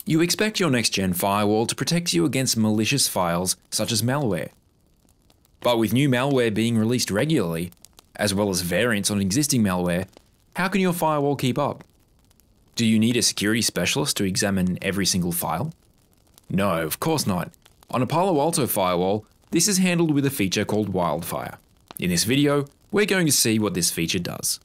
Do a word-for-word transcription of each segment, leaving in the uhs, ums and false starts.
You expect your next-gen firewall to protect you against malicious files such as malware. But with new malware being released regularly, as well as variants on existing malware, how can your firewall keep up? Do you need a security specialist to examine every single file? No, of course not. On a Palo Alto firewall, this is handled with a feature called WildFire. In this video, we're going to see what this feature does.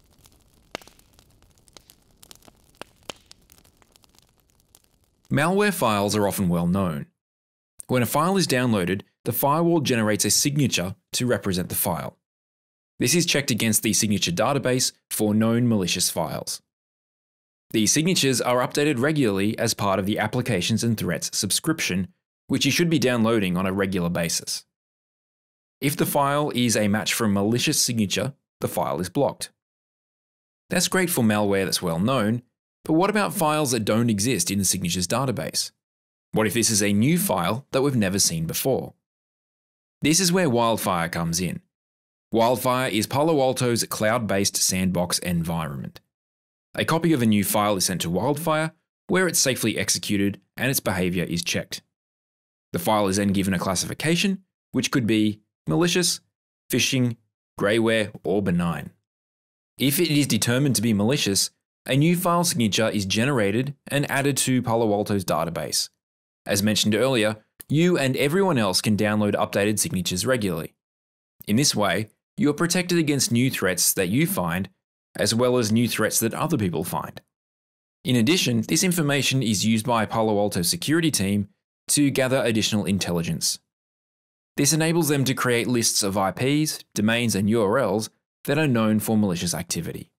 Malware files are often well known. When a file is downloaded, the firewall generates a signature to represent the file. This is checked against the signature database for known malicious files. These signatures are updated regularly as part of the Applications and Threats subscription, which you should be downloading on a regular basis. If the file is a match for a malicious signature, the file is blocked. That's great for malware that's well known, but what about files that don't exist in the signatures database? What if this is a new file that we've never seen before? This is where WildFire comes in. WildFire is Palo Alto's cloud-based sandbox environment. A copy of a new file is sent to WildFire, where it's safely executed and its behavior is checked. The file is then given a classification, which could be malicious, phishing, Grayware, or benign. If it is determined to be malicious, a new file signature is generated and added to Palo Alto's database. As mentioned earlier, you and everyone else can download updated signatures regularly. In this way, you are protected against new threats that you find, as well as new threats that other people find. In addition, this information is used by Palo Alto's security team to gather additional intelligence. This enables them to create lists of I Ps, domains, and U R Ls that are known for malicious activity.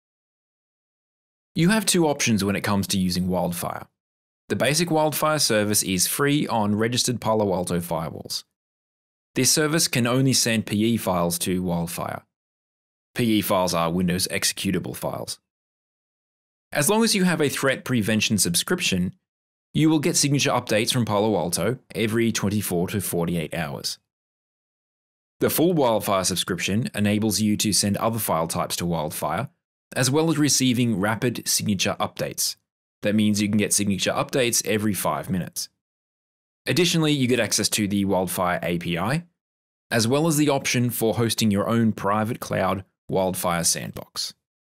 You have two options when it comes to using WildFire. The basic WildFire service is free on registered Palo Alto firewalls. This service can only send P E files to WildFire. P E files are Windows executable files. As long as you have a threat prevention subscription, you will get signature updates from Palo Alto every twenty-four to forty-eight hours. The full WildFire subscription enables you to send other file types to WildFire, as well as receiving rapid signature updates. That means you can get signature updates every five minutes. Additionally, you get access to the WildFire A P I, as well as the option for hosting your own private cloud WildFire sandbox.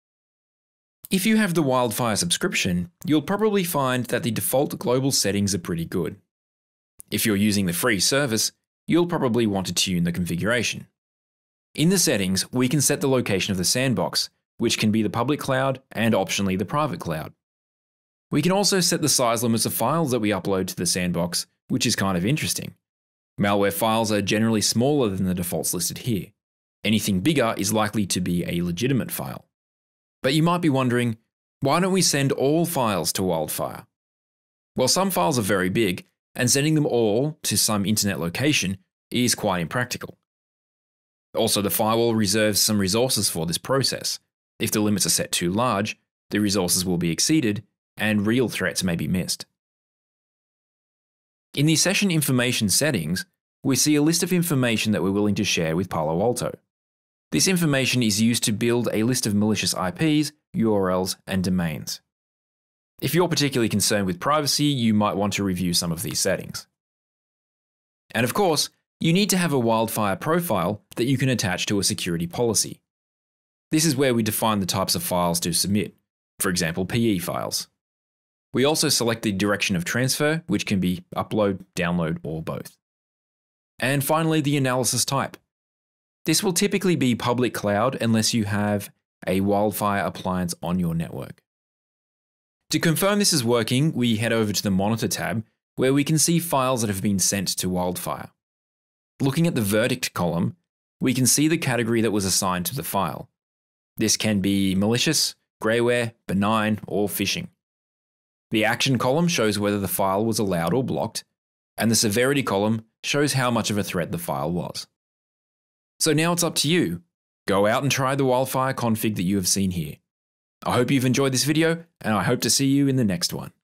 If you have the WildFire subscription, you'll probably find that the default global settings are pretty good. If you're using the free service, you'll probably want to tune the configuration. In the settings, we can set the location of the sandbox, which can be the public cloud and optionally the private cloud. We can also set the size limits of files that we upload to the sandbox, which is kind of interesting. Malware files are generally smaller than the defaults listed here. Anything bigger is likely to be a legitimate file. But you might be wondering, why don't we send all files to WildFire? Well, some files are very big, and sending them all to some internet location is quite impractical. Also, the firewall reserves some resources for this process. If the limits are set too large, the resources will be exceeded, and real threats may be missed. In the session information settings, we see a list of information that we're willing to share with Palo Alto. This information is used to build a list of malicious I Ps, U R Ls, and domains. If you're particularly concerned with privacy, you might want to review some of these settings. And of course, you need to have a WildFire profile that you can attach to a security policy. This is where we define the types of files to submit, for example, P E files. We also select the direction of transfer, which can be upload, download, or both. And finally, the analysis type. This will typically be public cloud unless you have a WildFire appliance on your network. To confirm this is working, we head over to the Monitor tab, where we can see files that have been sent to WildFire. Looking at the verdict column, we can see the category that was assigned to the file. This can be malicious, Grayware, benign, or phishing. The action column shows whether the file was allowed or blocked, and the severity column shows how much of a threat the file was. So now it's up to you. Go out and try the WildFire config that you have seen here. I hope you've enjoyed this video, and I hope to see you in the next one.